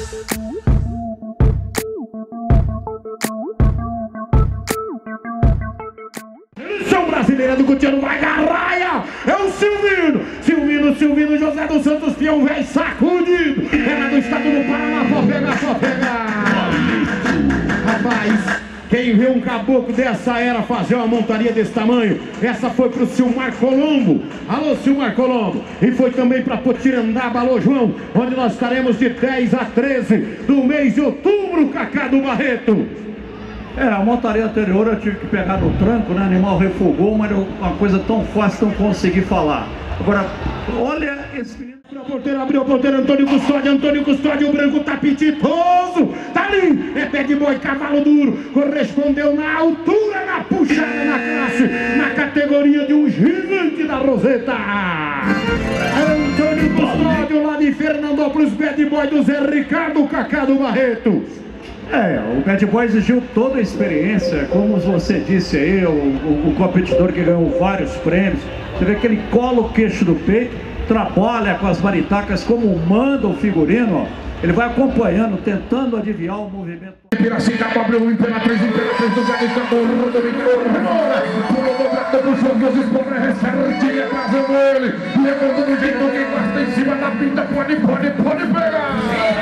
São brasileira do Cutiano, vai Garraia, é o Silvino, José dos Santos, peão velho sacudido, é lá do estado do Paraná, pode pegar, rapaz, quem vê um caboclo dessa era fazer uma montaria desse tamanho, essa foi pro Silmar Colombo, alô Silmar Colombo, e foi também pra Potirandaba, alô João, onde nós estaremos de 10 a 13 do mês de outubro, Cacá do Barreto. A montaria anterior eu tive que pegar no tranco, né? O animal refugou, mas uma coisa tão fácil não consegui falar. Agora, olha esse menino. Abriu a porteira, Antônio Custódio, o branco tá apetitoso, tá ali, é pé de boi, cavalo duro, correspondeu na altura, na puxada, na classe, na categoria de um gigante da Roseta. Antônio Custódio, lá de Fernandópolis, pé de boi do Zé Ricardo, Cacá do Barreto. O Bad Boy exigiu toda a experiência, como você disse aí, o competidor que ganhou vários prêmios. Você vê que ele cola o queixo do peito, trabalha com as maritacas como manda o figurino, ó. Ele vai acompanhando, tentando adivinhar o movimento. Piracicaba abriu o Imperatriz do Galicão, pulou do prato pro jogo, os pobres certinha trazendo ele, levando do jeito que gosta em cima da pinta, pode pegar.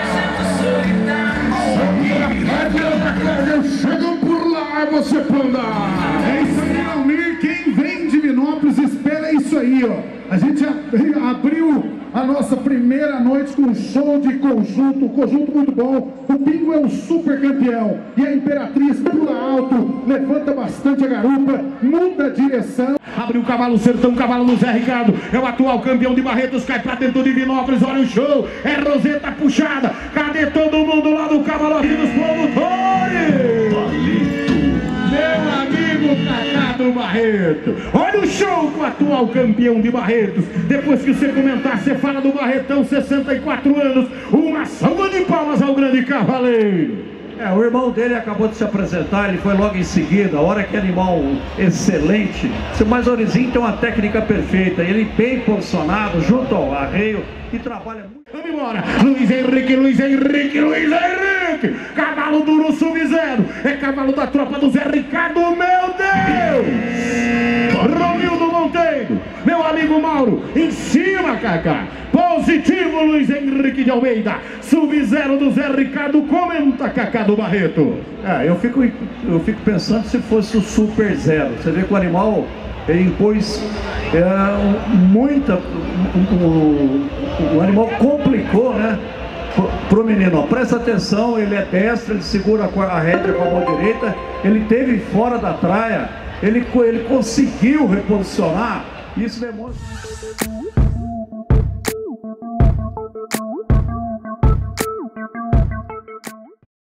Eu chego por lá, você panda. É isso aí, Almir. Quem vem de Minópolis espera isso aí, ó. A gente abriu a nossa primeira noite com um show de conjunto muito bom. O Bingo é um super campeão e a Imperatriz pula alto, levanta bastante a garupa, muda a direção. Abre o cavalo Sertão, cavalo do Zé Ricardo, é o atual campeão de Barretos, cai pra dentro de Minópolis, olha o show, é Roseta puxada, cadê todo mundo lá do cavalote dos produtores? Meu amigo Cacá do Barreto, olha o show com o atual campeão de Barretos. Depois que você comentar, você fala do Barretão, 64 anos, uma salva de palmas ao grande cavaleiro. O irmão dele acabou de se apresentar, ele foi logo em seguida, a hora que animal excelente. Mas o Orizinho tem uma técnica perfeita, ele bem posicionado, junto ao arreio, e trabalha muito. Vamos embora, Luiz Henrique, cavalo duro sub-zero, é cavalo da tropa do Zé Ricardo, meu Deus! Romildo Monteiro, meu amigo Mauro, em cima, Cacá, positivo Luiz Henrique de Almeida, sub-zero do Zé Ricardo, comenta Cacá do Barreto. Eu fico pensando se fosse o super zero, você vê que o animal ele impôs o animal complicou, né? Pro menino, ó, presta atenção, ele é destro, ele segura a rédea com a mão direita, ele teve fora da traia, ele conseguiu reposicionar, isso demonstra.